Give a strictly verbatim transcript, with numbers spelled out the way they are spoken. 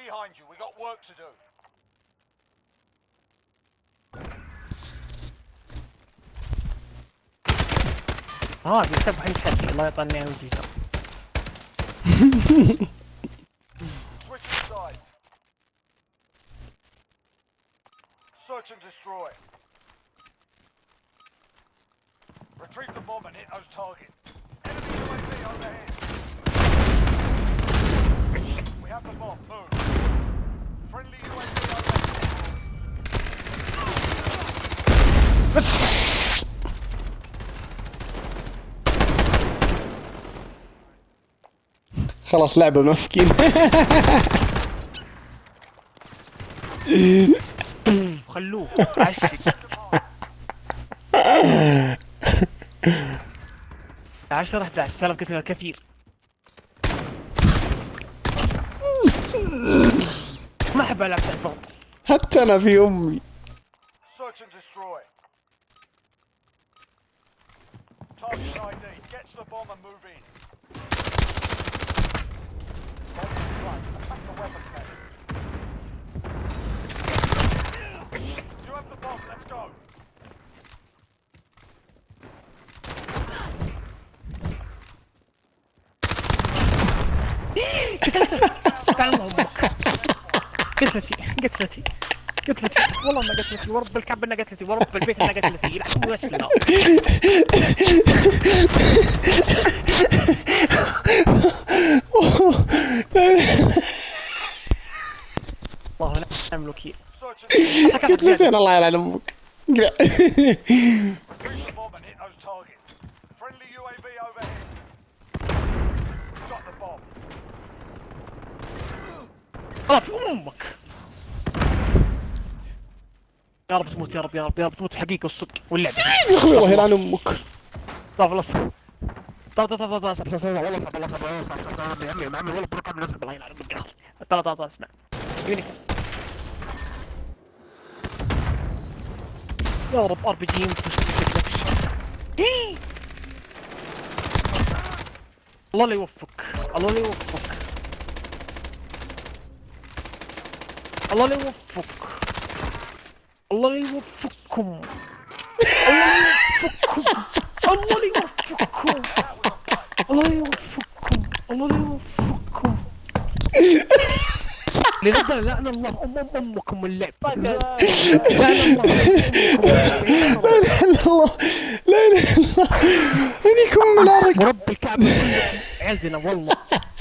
behind you. We got work to do. اه بيسبح يتحدى الله يطلعني وجهه. Switching sides. Search and destroy. Retrieve the bomb and hit those targets. Enemy U A V overhead. We have the bomb. Move. Friendly U A V overhead. خلاص لعبة منافقين. خلوه عشق. عشرة أحد عشر سلام كثير كثير. ما أحب ألعب تحت. حتى أنا في أمي. Search and destroy. Target I D. Get to the bomb and move in. Bomb in front. Attack the weapon tank. You have the bomb. Let's go. تعال الله أمك. قتلتي قتلتي قتلتي والله ما قتلتي ورب الكعب انها قتلتي ورب البيت انها قتلتي يلعبون وشنا. والله نعم الوكيل. قتلتين الله يلعن امك. خلاص امك. يا رب تموت يا رب يا رب يا رب تموت حقيقة والصدق واللعب. يا اخوي الله يلعن امك. طاف خلاص. طاف طاف طاف طاف طاف والله طاف والله طاف والله طاف يا عمي يا عمي والله برقم نزل الله يلعن امك. طاف طاف طاف اسمع. يونيك. يا رب ار بي جي الله لا يوفقك الله لا يوفقك الله لا يوفقك الله لا يوفقكم الله لا يوفقكم الله لا يوفقكم الله لا يوفقكم لنبدأ لعن الله أم أم أمكم اللعب لعن الله لا اله الا الله لا اله الا الله هذيكم من العرق ورب الكعبة عزنا والله